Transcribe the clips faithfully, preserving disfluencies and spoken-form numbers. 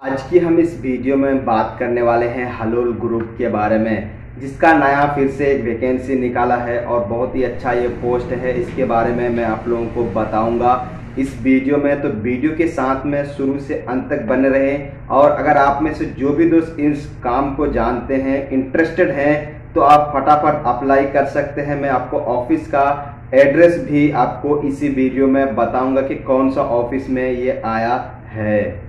आज की हम इस वीडियो में बात करने वाले हैं हलोल ग्रुप के बारे में, जिसका नया फिर से एक वैकेंसी निकाला है और बहुत ही अच्छा ये पोस्ट है। इसके बारे में मैं आप लोगों को बताऊंगा इस वीडियो में, तो वीडियो के साथ में शुरू से अंत तक बने रहें। और अगर आप में से जो भी दोस्त इस काम को जानते हैं, इंटरेस्टेड हैं, तो आप फटाफट अप्लाई कर सकते हैं। मैं आपको ऑफिस का एड्रेस भी आपको इसी वीडियो में बताऊंगा कि कौन सा ऑफिस में ये आया है।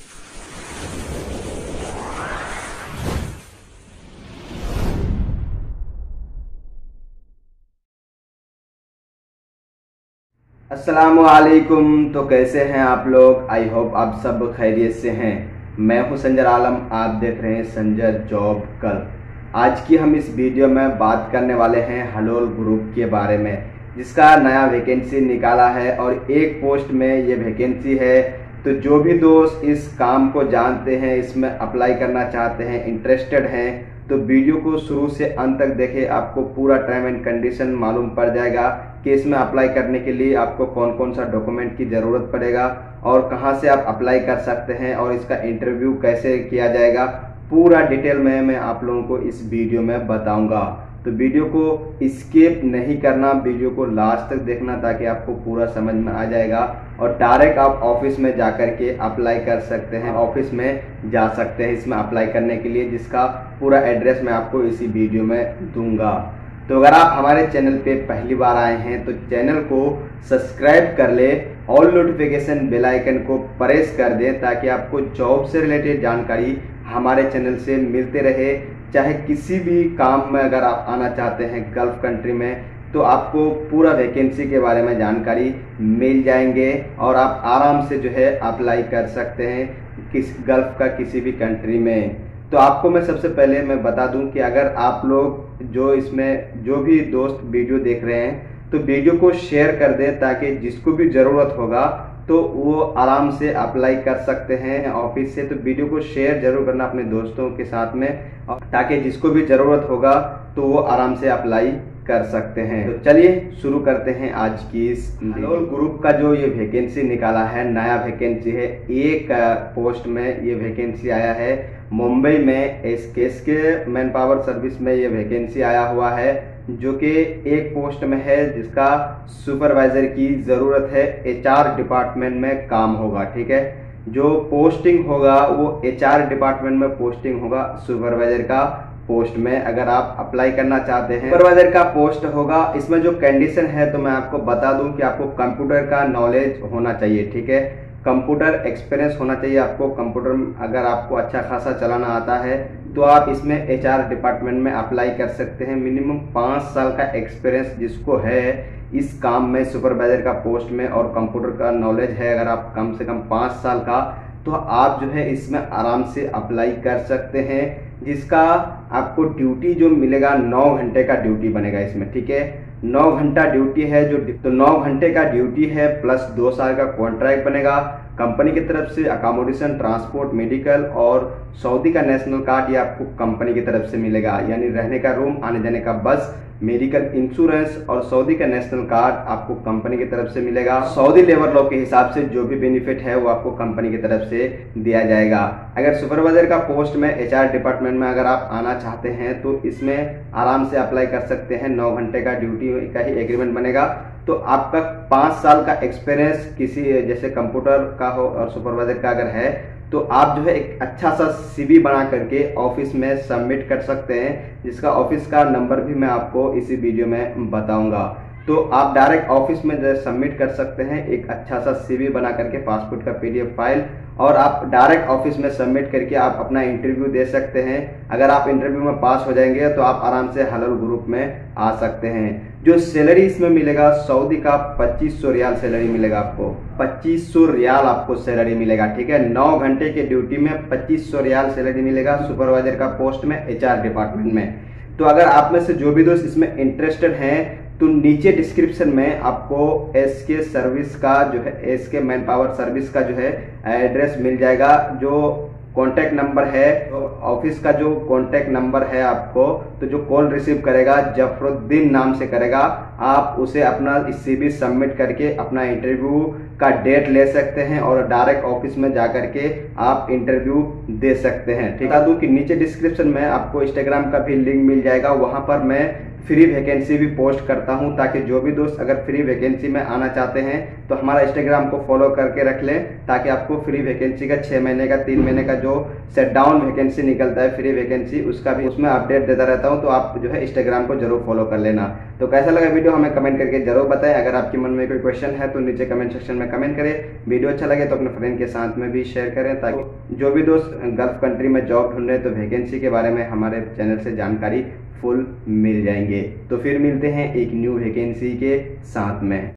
अस्सलामुअलैकुम। तो कैसे हैं आप लोग? आई होप आप सब खैरियत से हैं। मैं हूं संजर आलम, आप देख रहे हैं संजर जॉब कल। आज की हम इस वीडियो में बात करने वाले हैं हलोल ग्रुप के बारे में, जिसका नया वैकेंसी निकाला है और एक पोस्ट में ये वैकेंसी है। तो जो भी दोस्त इस काम को जानते हैं, इसमें अप्लाई करना चाहते हैं, इंटरेस्टेड हैं, तो वीडियो को शुरू से अंत तक देखें। आपको पूरा टर्म एंड कंडीशन मालूम पड़ जाएगा कि इसमें अप्लाई करने के लिए आपको कौन कौन सा डॉक्यूमेंट की ज़रूरत पड़ेगा और कहां से आप अप्लाई कर सकते हैं और इसका इंटरव्यू कैसे किया जाएगा। पूरा डिटेल में मैं आप लोगों को इस वीडियो में बताऊंगा। तो वीडियो को स्किप नहीं करना, वीडियो को लास्ट तक देखना ताकि आपको पूरा समझ में आ जाएगा और डायरेक्ट आप ऑफिस में जा कर के अप्लाई कर सकते हैं, ऑफिस में जा सकते हैं इसमें अप्लाई करने के लिए, जिसका पूरा एड्रेस मैं आपको इसी वीडियो में दूंगा। तो अगर आप हमारे चैनल पे पहली बार आए हैं तो चैनल को सब्सक्राइब कर ले, ऑल नोटिफिकेशन बेल आइकन को प्रेस कर दें ताकि आपको जॉब से रिलेटेड जानकारी हमारे चैनल से मिलते रहे। चाहे किसी भी काम में अगर आप आना चाहते हैं गल्फ कंट्री में, तो आपको पूरा वैकेंसी के बारे में जानकारी मिल जाएंगे और आप आराम से जो है अप्लाई कर सकते हैं किस गल्फ का किसी भी कंट्री में। तो आपको मैं सबसे पहले मैं बता दूं कि अगर आप लोग जो इसमें जो भी दोस्त वीडियो देख रहे हैं तो वीडियो को शेयर कर दें ताकि जिसको भी ज़रूरत होगा तो वो आराम से अप्लाई कर सकते हैं ऑफिस से। तो वीडियो को शेयर जरूर करना अपने दोस्तों के साथ में, ताकि जिसको भी ज़रूरत होगा तो वो आराम से अप्लाई कर सकते हैं। तो चलिए शुरू करते हैं आज की इस हलोल ग्रुप का जो ये वैकेंसी निकाला है, नया वैकेंसी है। एक पोस्ट में ये वैकेंसी आया है मुंबई में, एस के मैन पावर सर्विस में ये वैकेंसी आया हुआ है, जो कि एक पोस्ट में है जिसका सुपरवाइजर की ज़रूरत है। एचआर डिपार्टमेंट में काम होगा, ठीक है। जो पोस्टिंग होगा वो एचआर डिपार्टमेंट में पोस्टिंग होगा सुपरवाइजर का पोस्ट में। अगर आप अप्लाई करना चाहते हैं, सुपरवाइजर का पोस्ट होगा। इसमें जो कंडीशन है तो मैं आपको बता दूं कि आपको कंप्यूटर का नॉलेज होना चाहिए, ठीक है। कंप्यूटर एक्सपीरियंस होना चाहिए आपको। कंप्यूटर अगर आपको अच्छा खासा चलाना आता है तो आप इसमें एचआर डिपार्टमेंट में अप्लाई कर सकते हैं। मिनिमम पाँच साल का एक्सपीरियंस जिसको है इस काम में, सुपरवाइजर का पोस्ट में, और कंप्यूटर का नॉलेज है अगर आप कम से कम पाँच साल का, तो आप जो है इसमें आराम से अप्लाई कर सकते हैं। जिसका आपको ड्यूटी जो मिलेगा नौ घंटे का ड्यूटी बनेगा इसमें, ठीक है। नौ घंटा ड्यूटी है जो, तो नौ घंटे का ड्यूटी है प्लस दो साल का कॉन्ट्रैक्ट बनेगा। कंपनी की तरफ से अकोमोडेशन, ट्रांसपोर्ट, मेडिकल और सऊदी का नेशनल कार्ड ये आपको कंपनी की तरफ से मिलेगा, यानी रहने का रूम, आने जाने का बस, मेडिकल इंश्योरेंस और सऊदी का नेशनल कार्ड आपको कंपनी की तरफ से मिलेगा। सऊदी लेबर लॉ के हिसाब से जो भी बेनिफिट है वो आपको कंपनी की तरफ से दिया जाएगा। अगर सुपरवाइजर का पोस्ट में एचआर डिपार्टमेंट में अगर आप आना चाहते हैं तो इसमें आराम से अप्लाई कर सकते हैं। नौ घंटे का ड्यूटी का ही एग्रीमेंट बनेगा। तो आपका पाँच साल का एक्सपीरियंस किसी जैसे कंप्यूटर का हो और सुपरवाइजर का अगर है तो आप जो है एक अच्छा सा सीवी बना करके ऑफिस में सबमिट कर सकते हैं, जिसका ऑफिस का नंबर भी मैं आपको इसी वीडियो में बताऊंगा। तो आप डायरेक्ट ऑफिस में सबमिट कर सकते हैं एक अच्छा सा सीवी बना करके, पासपोर्ट का पीडीएफ फाइल, और आप डायरेक्ट ऑफिस में सबमिट करके आप अपना इंटरव्यू दे सकते हैं। अगर आप इंटरव्यू में पास हो जाएंगे तो आप आराम से हलोल ग्रुप में आ सकते हैं। जो सैलरी इसमें मिलेगा सऊदी का पच्चीस सौ रियाल सैलरी मिलेगा आपको, पच्चीस सौ रियाल आपको सैलरी मिलेगा, ठीक है। नौ घंटे के ड्यूटी में पच्चीस सौ रियाल सैलरी मिलेगा सुपरवाइजर का पोस्ट में एचआर डिपार्टमेंट में। तो अगर आप में से जो भी दोस्त इसमें इंटरेस्टेड हैं तो नीचे डिस्क्रिप्शन में आपको एसके सर्विस का जो है, एसके मैन पावर सर्विस का जो है एड्रेस मिल जाएगा। जो कॉन्टैक्ट नंबर है, तो ऑफिस का जो कॉन्टैक्ट नंबर है आपको, तो जो कॉल रिसीव करेगा जफरुद्दीन नाम से करेगा, आप उसे अपना सीवी सबमिट करके अपना इंटरव्यू का डेट ले सकते हैं और डायरेक्ट ऑफिस में जाकर के आप इंटरव्यू दे सकते हैं। ठीक, बता दूं कि नीचे डिस्क्रिप्शन में आपको इंस्टाग्राम का भी लिंक मिल जाएगा, वहां पर मैं फ्री वैकेंसी भी पोस्ट करता हूं, ताकि जो भी दोस्त अगर फ्री वैकेंसी में आना चाहते हैं तो हमारा इंस्टाग्राम को फॉलो करके रख लें, ताकि आपको फ्री वैकेंसी का छह महीने का तीन महीने का जो सेट डाउन वैकेंसी निकलता है फ्री वैकेंसी, उसका भी उसमें अपडेट देता रहता हूं। तो आप जो है इंस्टाग्राम को जरूर फॉलो कर लेना। तो कैसा लगा वीडियो हमें कमेंट करके जरूर बताएं। अगर आपके मन में कोई क्वेश्चन है तो नीचे कमेंट सेक्शन में कमेंट करें। वीडियो अच्छा लगे तो अपने फ्रेंड के साथ में भी शेयर करें, ताकि जो भी दोस्त गल्फ कंट्री में जॉब ढूंढ रहे हैं तो वैकेंसी के बारे में हमारे चैनल से जानकारी फुल मिल जाएंगे। तो फिर मिलते हैं एक न्यू वैकेंसी के साथ में।